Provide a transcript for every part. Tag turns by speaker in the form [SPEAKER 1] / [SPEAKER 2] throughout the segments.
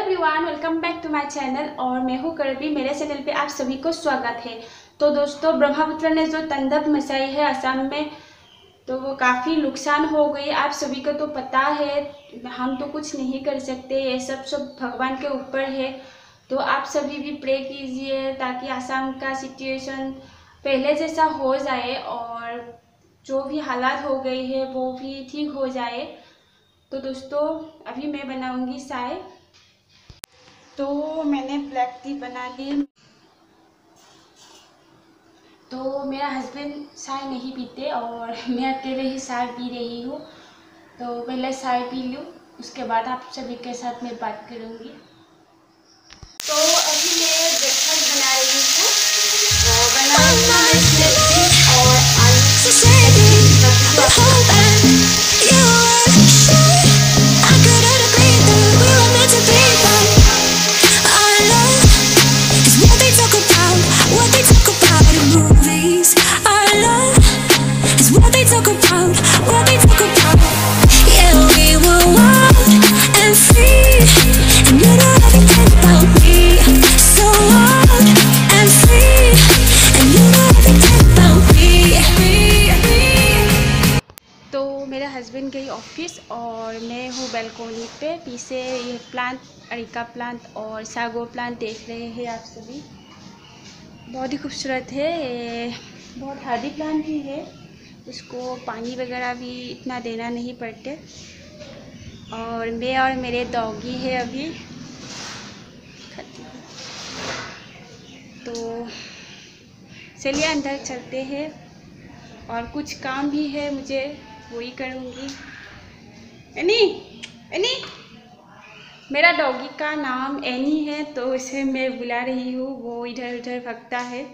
[SPEAKER 1] Everyone, welcome back to my channel. और मैं हूँ करबी। मेरे चैनल पे आप सभी को स्वागत है। तो दोस्तों, ब्रह्मपुत्र ने जो तांडव मचाई है असम में, तो वो काफ़ी नुकसान हो गई। आप सभी को तो पता है, हम तो कुछ नहीं कर सकते, ये सब भगवान के ऊपर है। तो आप सभी भी प्रे कीजिए ताकि असम का सिचुएशन पहले जैसा हो जाए और जो भी हालात हो गई है वो भी ठीक हो जाए। तो दोस्तों, अभी मैं बनाऊंगी चाय। तो मैंने ब्लैक टी बना ली। तो मेरा हस्बैंड चाय नहीं पीते और मैं अकेले ही चाय पी रही हूँ। तो पहले चाय पी लूँ, उसके बाद आप सभी के साथ मैं बात करूँगी। तो अभी मैं ब्रेकफास्ट बना रही हूँ। तो बना रही हूँ मैं स्नैक्स और मेरा हस्बैंड गई ऑफिस और मैं हूँ बालकोनी पे। पीछे ये प्लांट, अरिका प्लांट और सागो प्लांट देख रहे हैं आप सभी। बहुत ही खूबसूरत है ये, बहुत हार्डी प्लांट भी है। उसको पानी वगैरह भी इतना देना नहीं पड़ते। और मैं और मेरे डॉगी है अभी। तो चलिए अंदर चलते हैं। और कुछ काम भी है मुझे, वही करूँगी। एनी एनी, मेरा डॉगी का नाम एनी है, तो उसे मैं बुला रही हूँ, वो इधर उधर भागता है।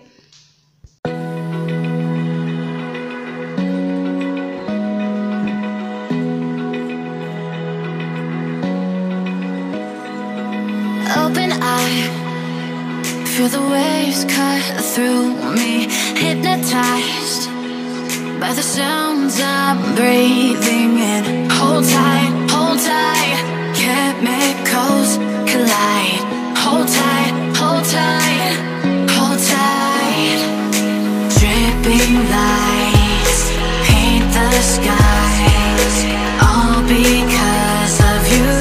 [SPEAKER 2] Open eye, feel the waves cut through me, hypnotized by the sounds I'm breathing in. Hold tight, chemicals collide. Hold tight, hold tight. Dripping lights paint the skies, all because of you.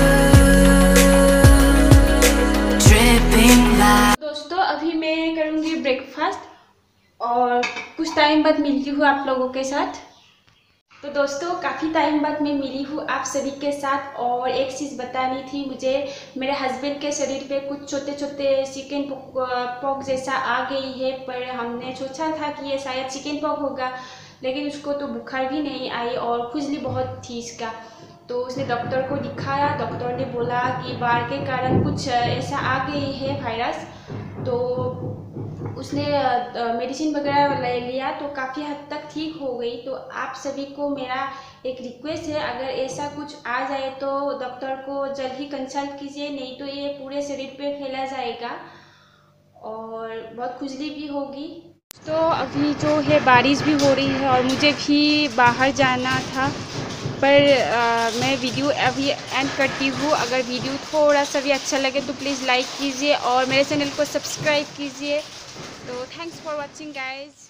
[SPEAKER 2] Dripping lights.
[SPEAKER 1] दोस्तों, अभी मैं करूँगी breakfast और कुछ time बाद मिलती हूँ आप लोगों के साथ। तो दोस्तों, काफ़ी टाइम बाद मैं मिली हूँ आप सभी के साथ। और एक चीज़ बतानी थी मुझे, मेरे हस्बैंड के शरीर पे कुछ छोटे छोटे चिकन पॉक्स जैसा आ गई है। पर हमने सोचा था कि ये शायद चिकन पॉक्स होगा, लेकिन उसको तो बुखार भी नहीं आई और खुजली बहुत थी इसका। तो उसने डॉक्टर को दिखाया। डॉक्टर ने बोला कि बाढ़ के कारण कुछ ऐसा आ गई है वायरस। तो उसने मेडिसिन वगैरह ले लिया तो काफ़ी हद तक ठीक हो गई। तो आप सभी को मेरा एक रिक्वेस्ट है, अगर ऐसा कुछ आ जाए तो डॉक्टर को जल्द ही कंसल्ट कीजिए, नहीं तो ये पूरे शरीर पे फैला जाएगा और बहुत खुजली भी होगी। तो अभी जो है बारिश भी हो रही है और मुझे भी बाहर जाना था, पर मैं वीडियो अभी एंड करती हूँ। अगर वीडियो थोड़ा सा भी अच्छा लगे तो प्लीज़ लाइक कीजिए और मेरे चैनल को सब्सक्राइब कीजिए। तो थैंक्स फॉर वॉचिंग गाइज।